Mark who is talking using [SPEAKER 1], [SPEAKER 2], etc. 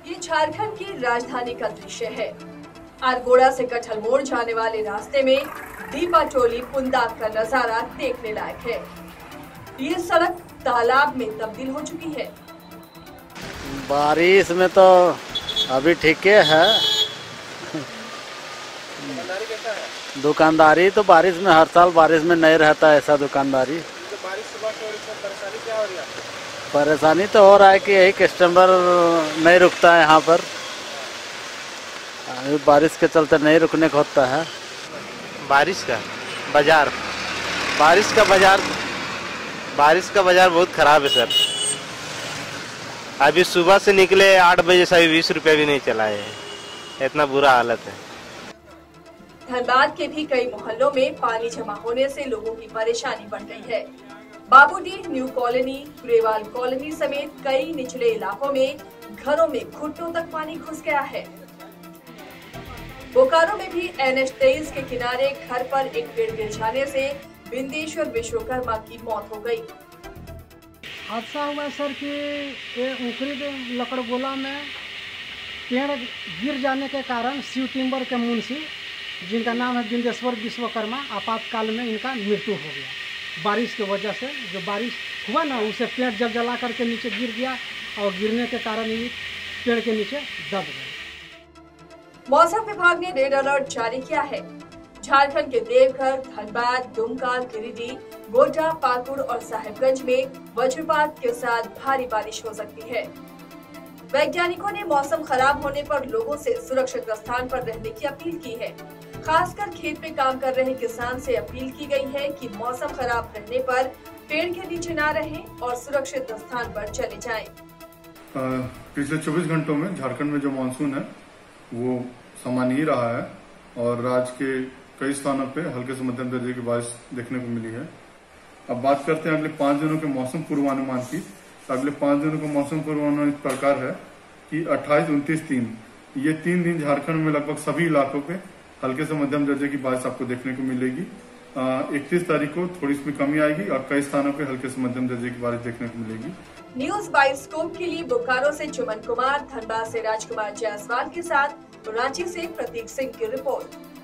[SPEAKER 1] ये झारखंड की राजधानी का दृश्य है। अरगोड़ा से कटहल मोड़ जाने वाले रास्ते में दीपाटोली पुंदाक का नजारा देखने लायक है। ये सड़क तालाब में तब्दील हो चुकी है।
[SPEAKER 2] बारिश में तो अभी ठीक है। दुकानदारी तो बारिश में हर साल बारिश में नहीं रहता ऐसा दुकानदारी।
[SPEAKER 3] तो बारिश सुबह से हो रही है, परेशानी क्या हो रही है?
[SPEAKER 2] परेशानी तो हो रहा है कि यही कस्टमर नहीं रुकता है यहाँ पर। बारिश के चलते नहीं रुकने को होता है।
[SPEAKER 4] बारिश का बाजार बहुत खराब है सर। अभी सुबह से निकले 8 बजे से अभी 20 रुपया भी नहीं चला है। इतना बुरा हालत है।
[SPEAKER 1] धनबाद के भी कई मोहल्लों में पानी जमा होने से लोगों की परेशानी बढ़ गई है। Babudih new colony, Grewal colony समेत कई निचले इलाकों में घरों में घुटनों तक पानी घुस गया है। बोकारो में भी NH 23 के किनारे घर पर एक पेड़ गिर जाने से बिंदेश्वर विश्वकर्मा की मौत हो गई।
[SPEAKER 5] हादसा हुआ सर कि ये ऊखरी लकड़गोला में पेड़ गिर जाने के कारण शिव टिम्बर के मुंशी, जिनका नाम है बिंदेश्वर विश्वकर्मा, आपातकाल में इनका मृत्यु हो गया। बारिश की वजह से जो बारिश हुआ ना, उसे पेड़ जला करके नीचे गिर गया और गिरने के कारण ये पेड़ के नीचे दब गया।
[SPEAKER 1] मौसम विभाग ने रेड अलर्ट जारी किया है। झारखंड के देवघर, धनबाद, दुमका, गिरिडीह, गोड्डा, पाकुड़ और साहिबगंज में वज्रपात के साथ भारी बारिश हो सकती है। वैज्ञानिकों ने मौसम खराब होने पर लोगों से सुरक्षित स्थान पर रहने की अपील की है। खासकर खेत में काम कर रहे किसान से अपील की गई है कि मौसम खराब रहने पर पेड़ के नीचे ना रहें और सुरक्षित स्थान पर चले जाएं।
[SPEAKER 6] पिछले 24 घंटों में झारखंड में जो मानसून है वो सामान्य ही रहा है और राज्य के कई स्थानों पे हल्के से मध्यम दर्जे की बारिश देखने को मिली है। अब बात करते हैं अगले 5 दिनों के मौसम पूर्वानुमान की। अगले 5 दिनों का मौसम पूर्वानुमान इस प्रकार है कि 28, 29, 3 ये 3 दिन झारखंड में लगभग सभी इलाकों पे हल्के से मध्यम दर्जे की बारिश आपको देखने को मिलेगी। 31 तारीख को थोड़ी इसमें कमी आएगी और कई स्थानों पे हल्के से मध्यम दर्जे की बारिश देखने को मिलेगी।
[SPEAKER 1] न्यूज बाइस्कोप के लिए बोकारो से चुमन कुमार, धनबाद से राजकुमार जायसवाल के साथ रांची से प्रतीक सिंह की रिपोर्ट।